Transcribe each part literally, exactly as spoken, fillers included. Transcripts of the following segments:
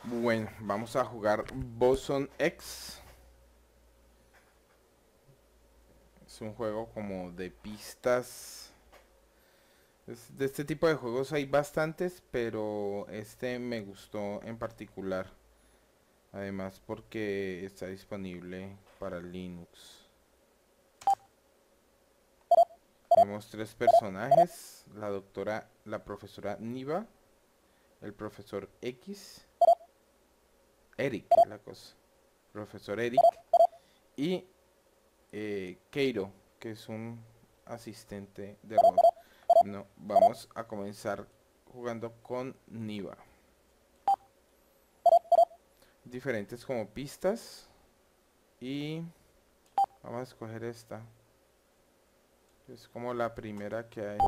Bueno, vamos a jugar Boson X. Es un juego como de pistas. Es de este tipo de juegos hay bastantes, pero este me gustó en particular. Además porque está disponible para Linux. Tenemos tres personajes: la doctora, la profesora Niva, el profesor X, Eric, la cosa, profesor Eric, y eh, Keiro, que es un asistente de rol. No, vamos a comenzar jugando con Niva. Diferentes como pistas. Y vamos a escoger esta. Es como la primera que hay.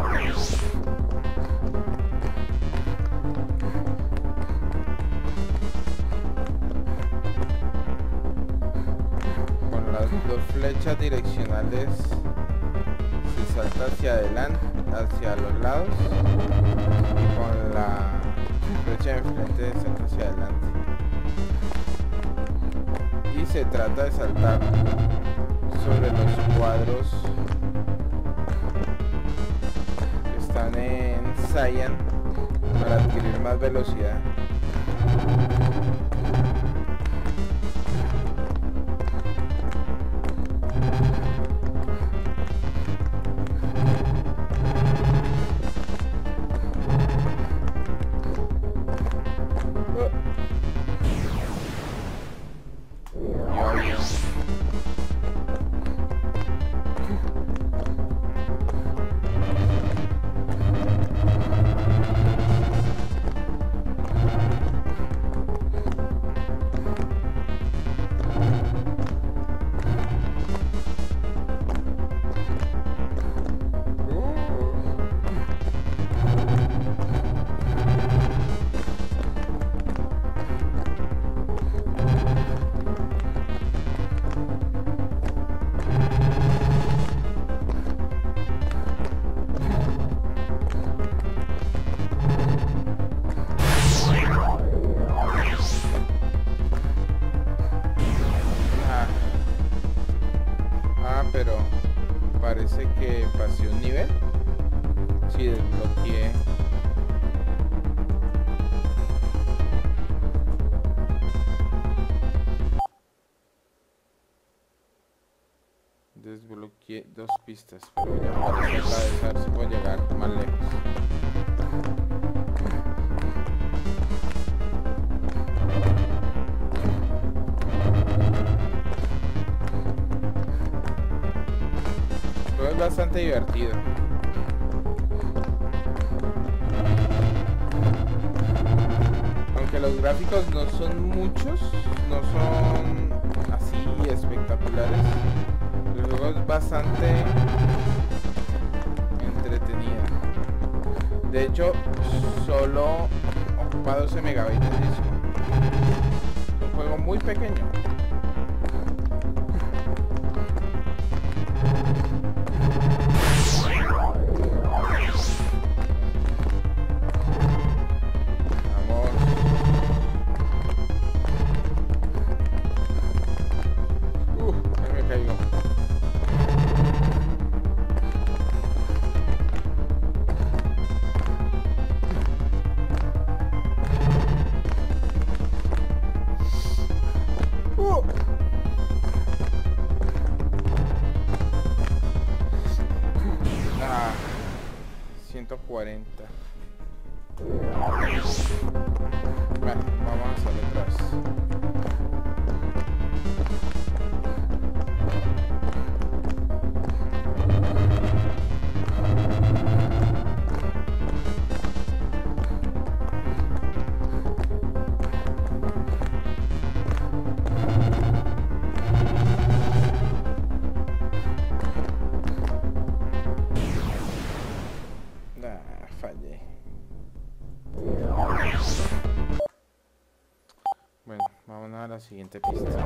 Con las dos flechas direccionales se salta hacia adelante, hacia los lados. Con la flecha de enfrente se salta hacia adelante. Y se trata de saltar sobre los cuadros que están en Cyan para adquirir más velocidad. Pero parece que pasé un nivel. Si desbloqueé. Desbloqueé dos pistas, pero ya parece la de saber si puedo llegar más lejos. Es bastante divertido. Aunque los gráficos no son muchos, no son así espectaculares, el juego es bastante entretenido. De hecho, solo ocupa doce megabytes de disco. Es un juego muy pequeño. ciento cuarenta. Bueno, vamos a hacerlo otra vez. Fallé. Bueno, vamos a la siguiente pista.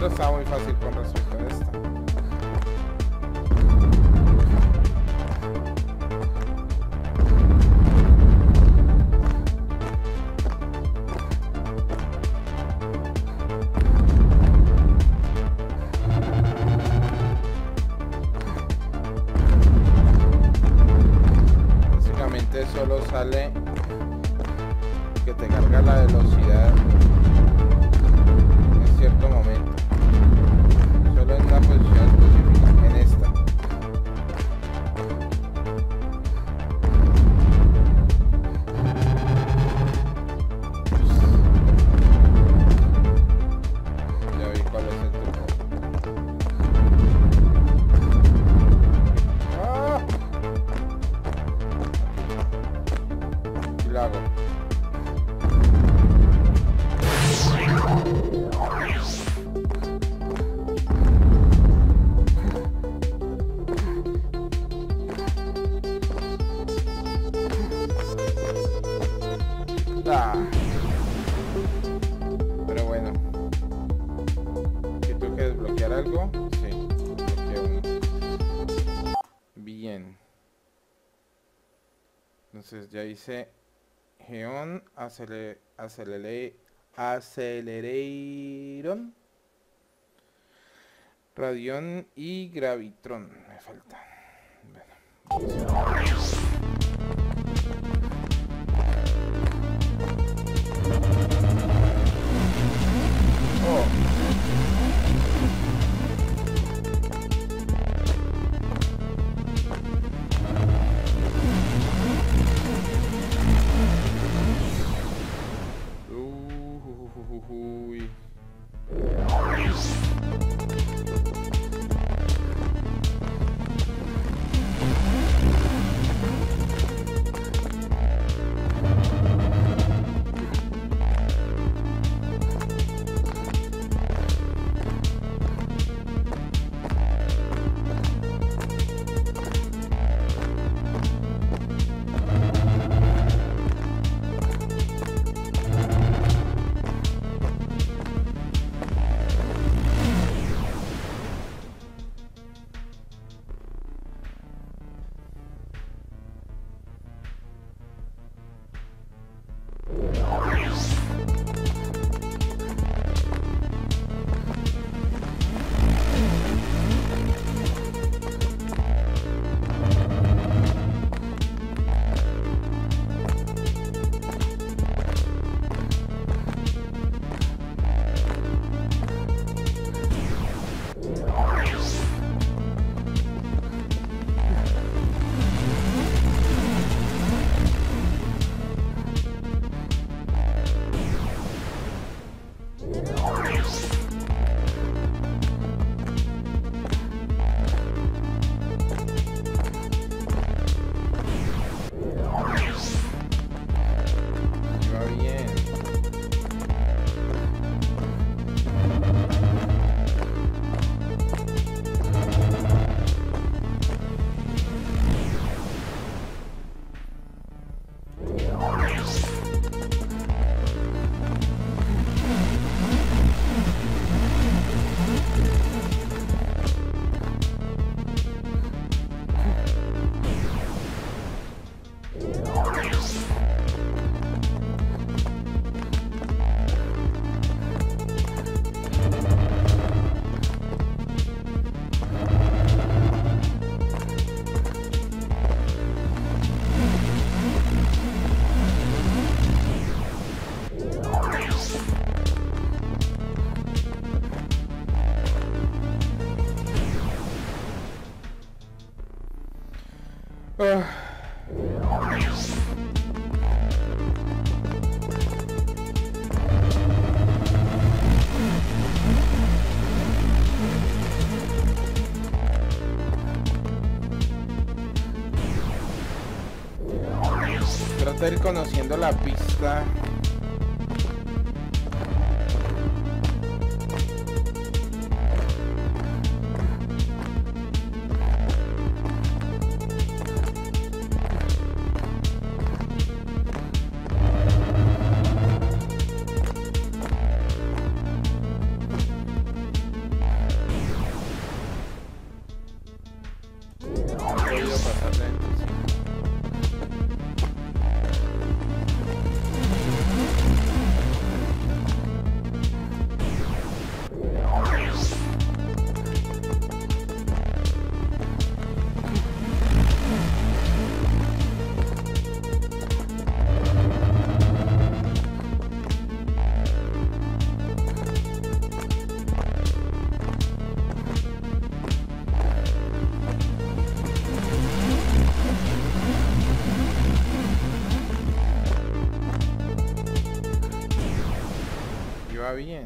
otro estaba muy fácil con respecto a esta. Básicamente solo sale que te carga la velocidad en cierto momento, solo en una posición específica, en esta. Ya vi cuál es el truco. ¡Ah! Y lo hago. Ah. Pero bueno, ¿que tengo que desbloquear algo? Sí, desbloqueo uno. Bien. Entonces ya hice Geon, aceler, aceleré, Acelereiron, Radión y Gravitron. Me falta. Bueno. Oh. Uy. Uh. Trata de ir conociendo la pista. Está treinta y cinco. Iba bien.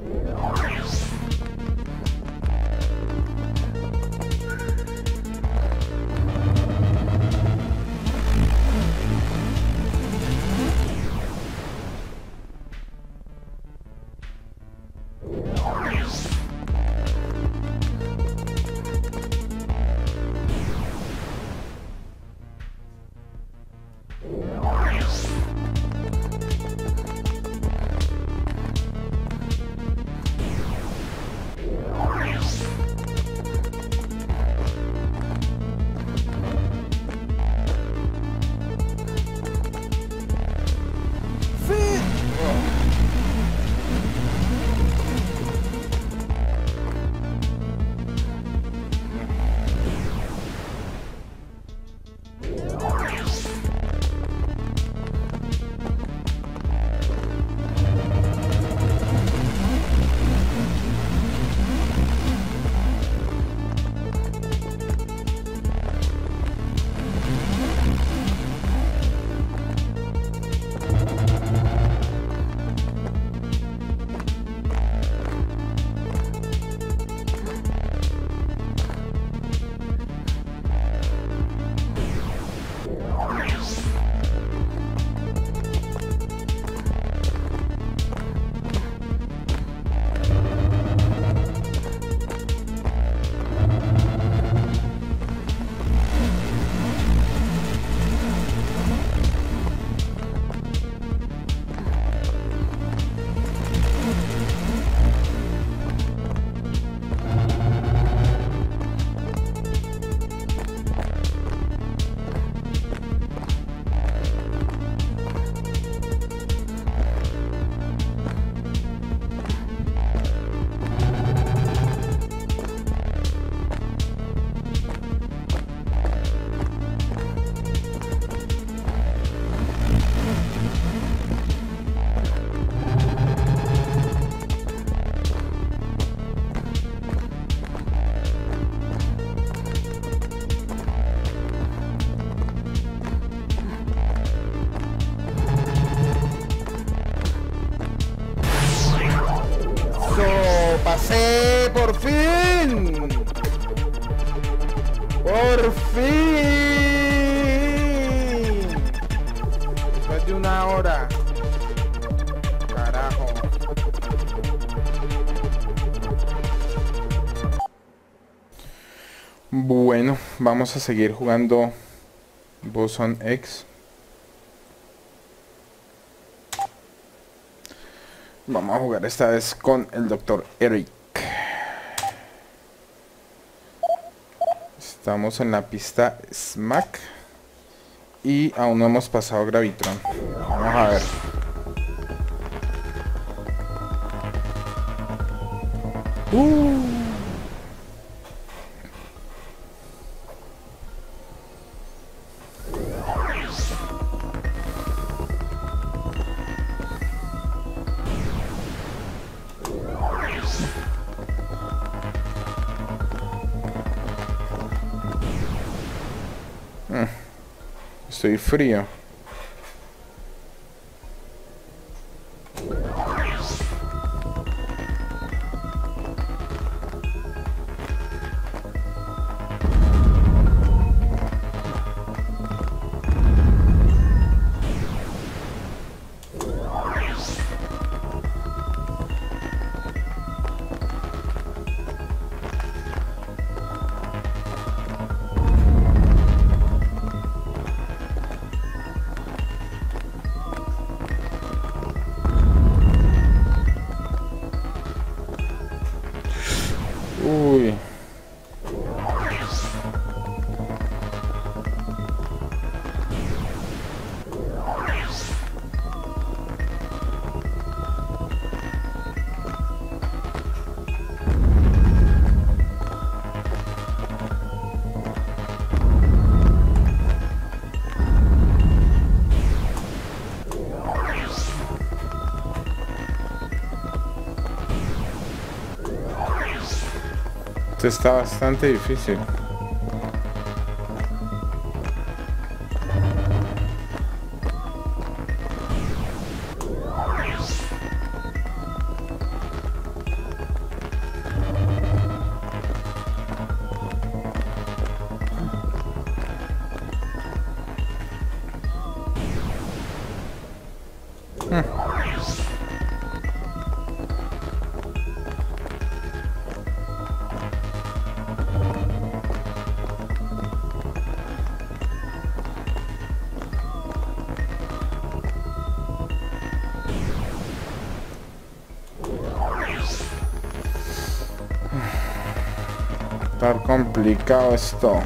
¡Pasé! ¡Por fin! ¡Por fin! Después de una hora. Carajo. Bueno, vamos a seguir jugando Boson X. Vamos a jugar esta vez con el doctor Eric. Estamos en la pista Smack y aún no hemos pasado Gravitron. Vamos a ver. Uh. Estoy frío. Esto está bastante difícil. Está complicado esto.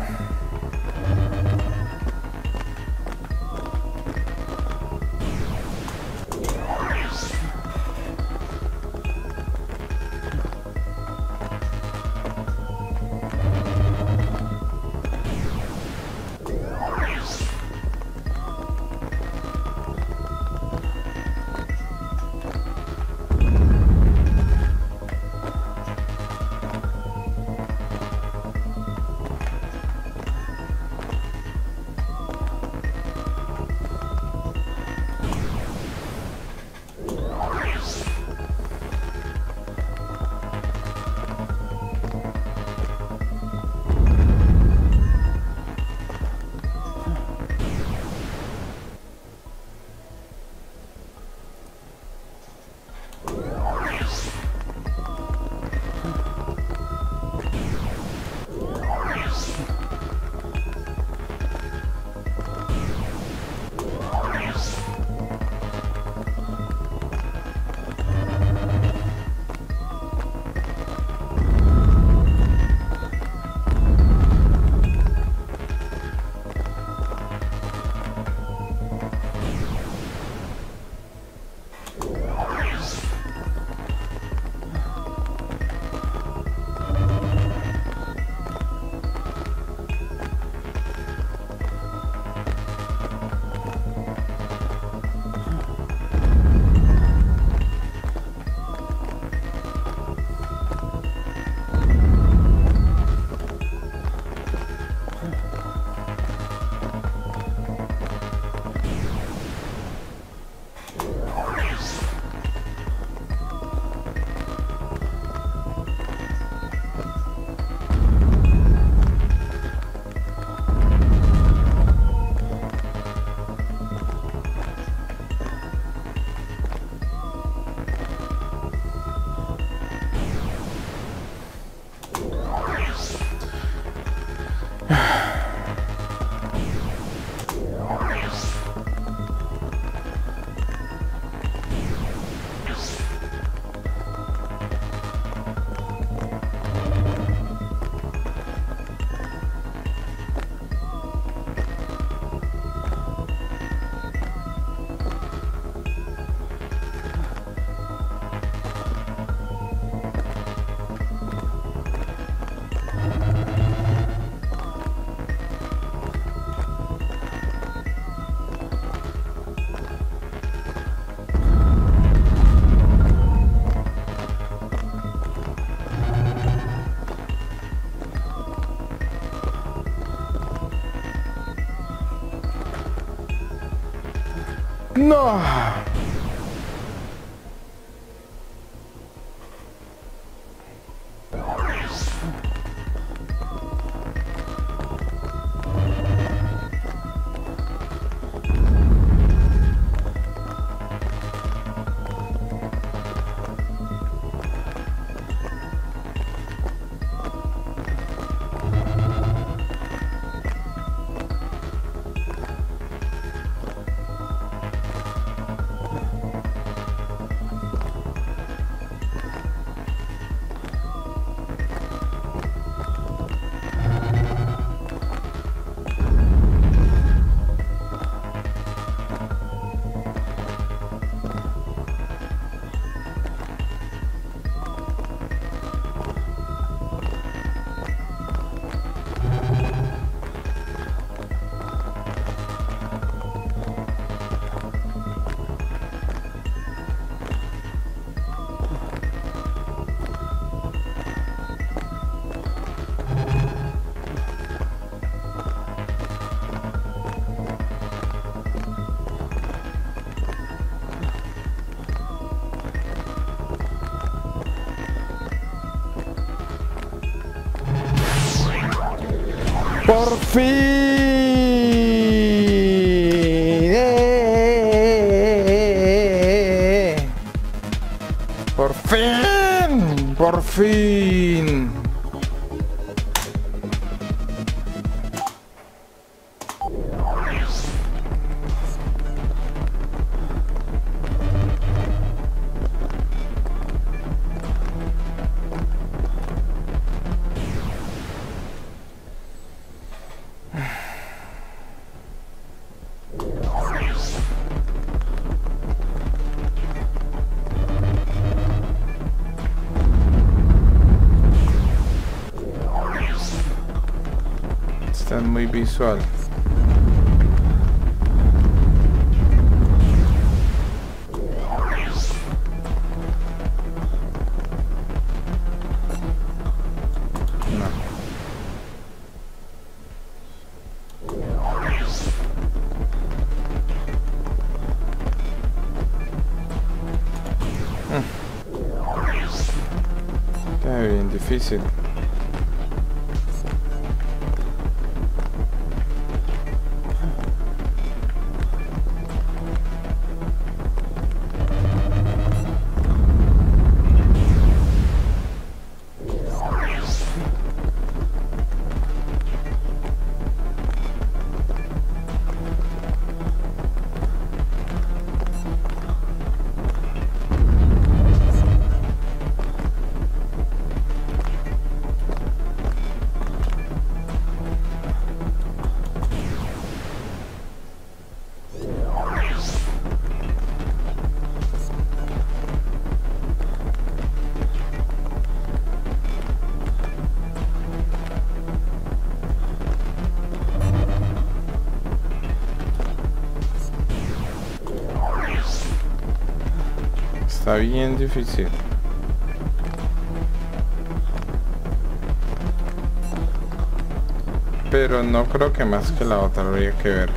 No. Por fin. Eh. Por fin. Por fin. Está muy visual. Está bien difícil. Está bien difícil. Pero no creo que más que la otra habría que ver.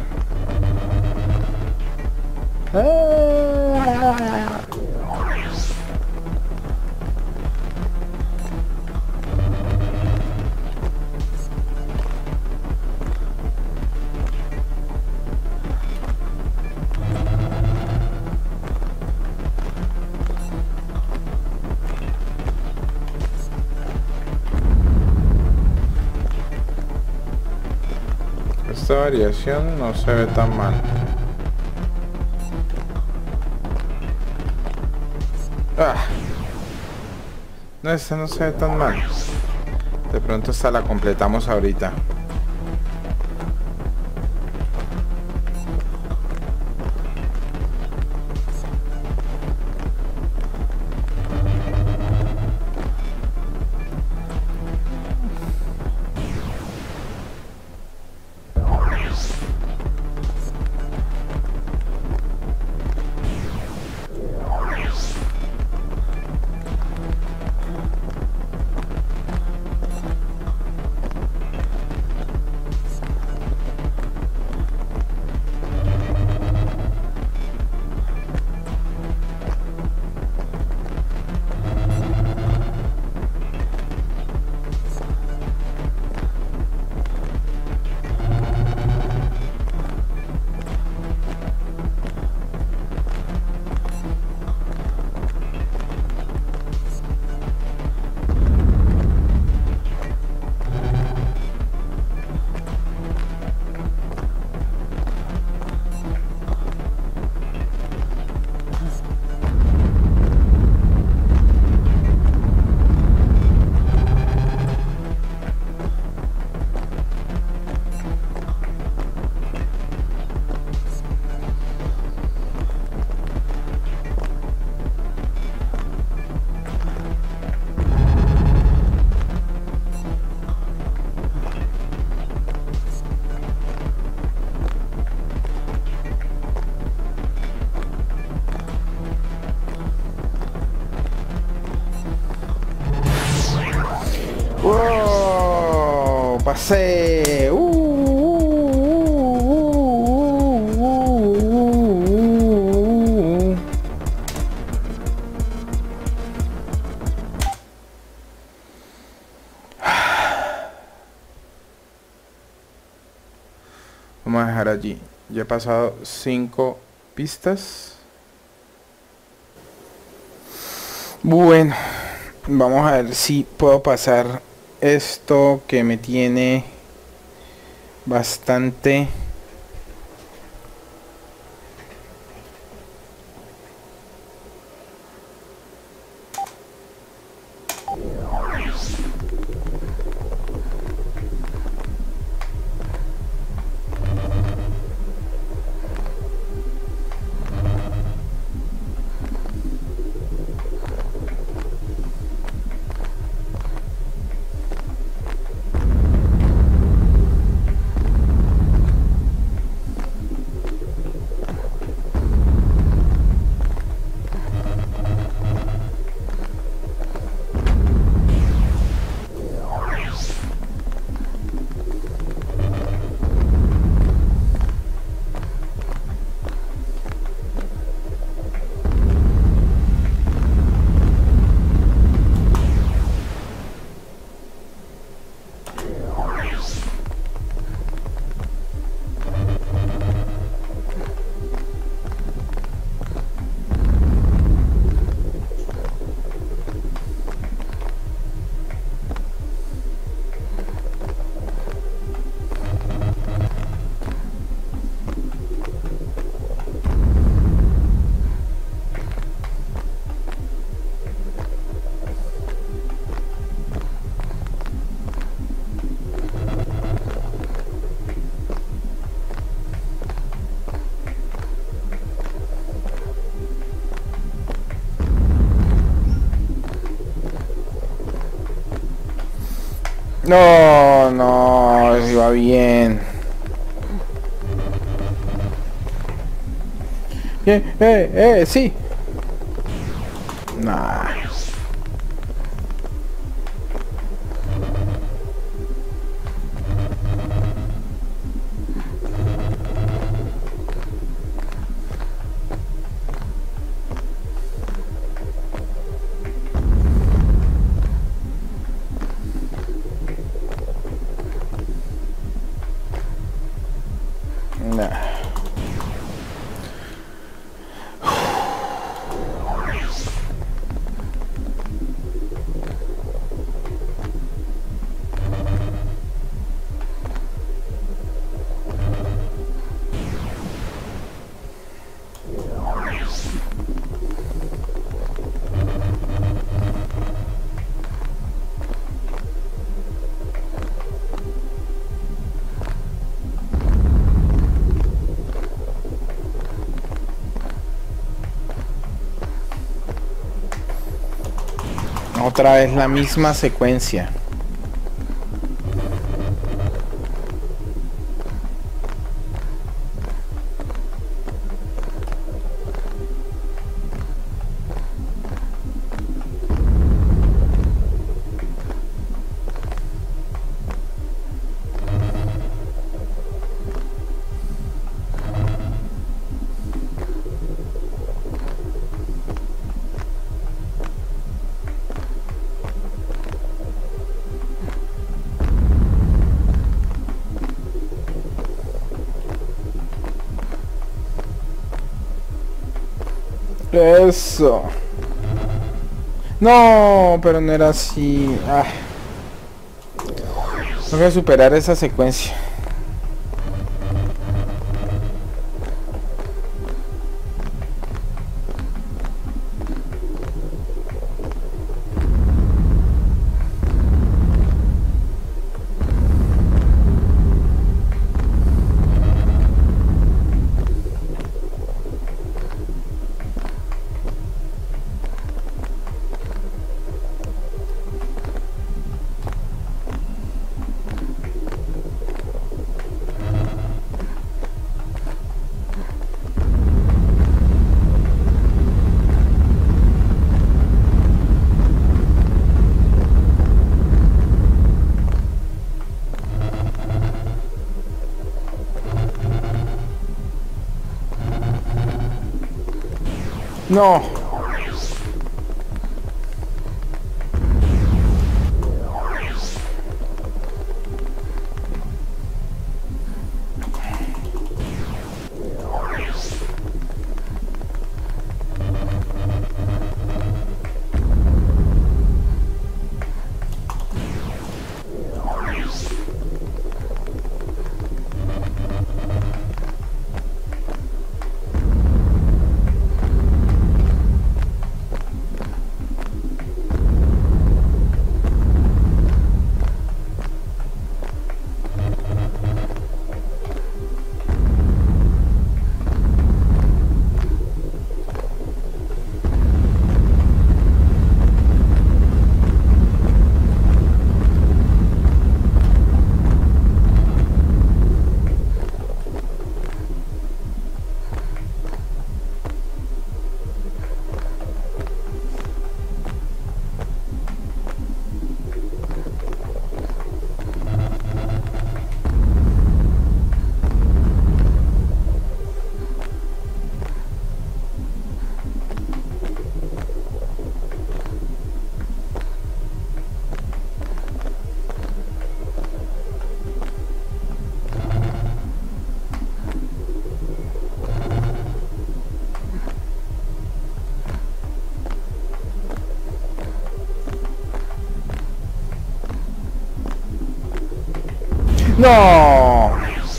Esta variación no se ve tan mal. Ah. No, esta no se ve tan mal. De pronto esta la completamos ahorita. ¡Wow! ¡Pasé! ¡Uh! ¡Uh! ¡Uh! ¡Uh! allí. Ya he pasado cinco pistas. Bueno, vamos a ver si puedo pasar esto que me tiene bastante No, no, iba bien. Eh, eh, eh, sí. Nah. Nah. Otra vez la misma secuencia. Eso. No, pero no era así. Ah. Tengo que superar esa secuencia. No. No.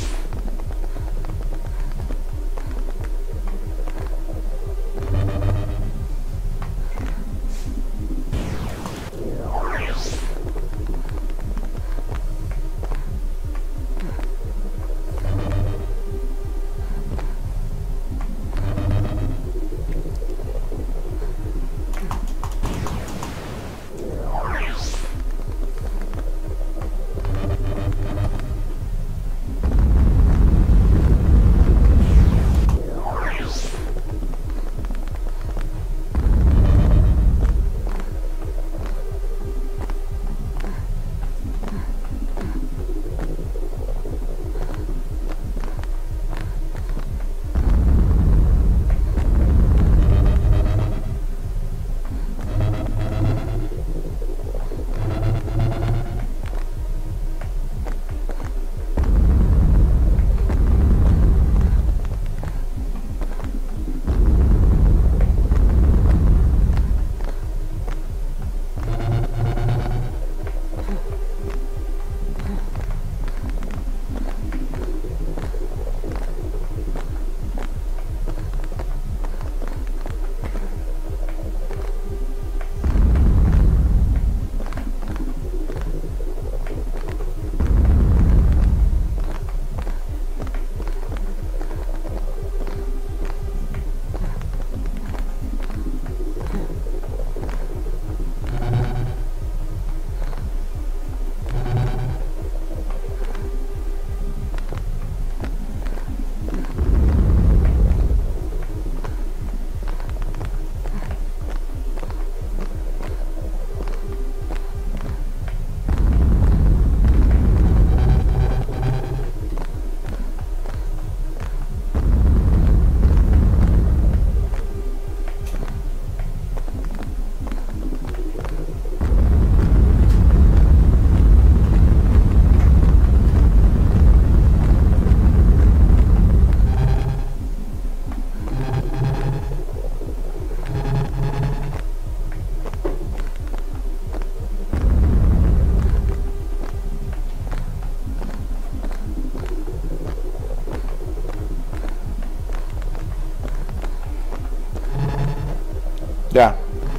Ya.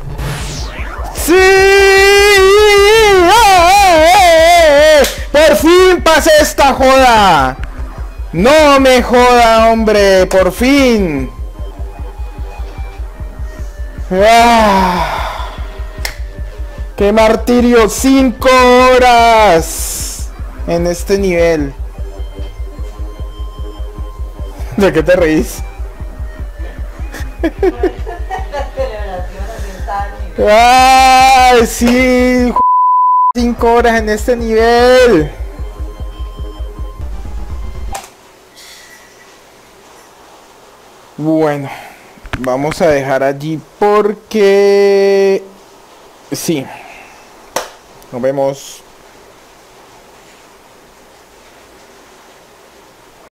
¡Sí! ¡Eh! ¡Por fin pasé esta joda! ¡No me joda, hombre! ¡Por fin! ¡Ah! ¡Qué martirio! ¡Cinco horas! En este nivel. ¿De qué te reís? ¡Ay, sí! Cinco horas en este nivel. Bueno, vamos a dejar allí porque... sí. Nos vemos.